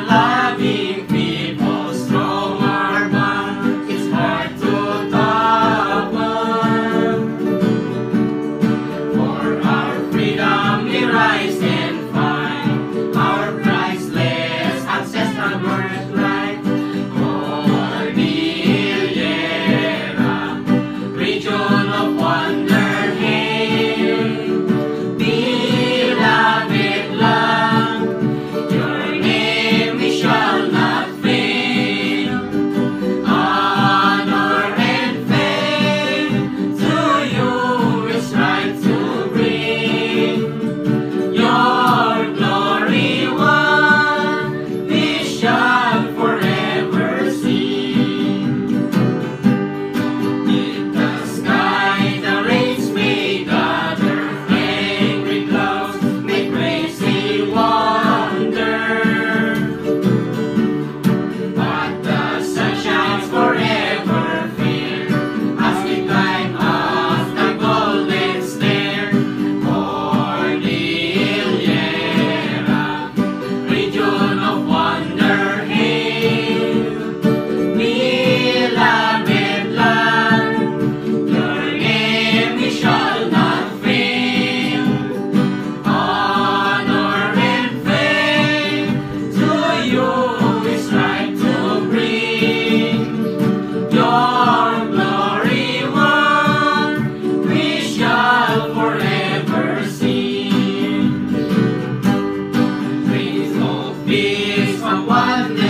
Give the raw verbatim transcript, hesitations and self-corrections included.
loving people, strong our bond, it's hard to topple. For our freedom we rise and find our priceless ancestral birthright. Cordillera, region of wonder, hail, beloved land, your name we shall not fail. Honor and fame to you is right to bring. Your glory one we shall forever sing. In the sky the rains may gather, angry clouds may crazy wander, but the sun shines forever fair as we climb up the golden stair. Cordillera, region of wonder, hail, beloved land, your name we shall not fail. Honor and fame to you is right to bring. Your glory one we shall forever sing. Praise of peace from one